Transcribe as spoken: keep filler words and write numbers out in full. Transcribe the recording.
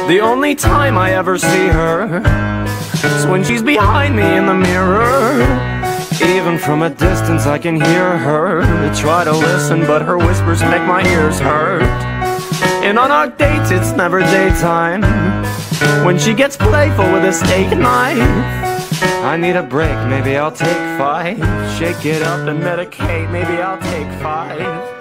The only time I ever see her is when she's behind me in the mirror. Even from a distance I can hear her. I try to listen, but her whispers make my ears hurt. And on our dates it's never daytime. When she gets playful with a steak knife, I need a break, maybe I'll take five. Shake it up and medicate, maybe I'll take five.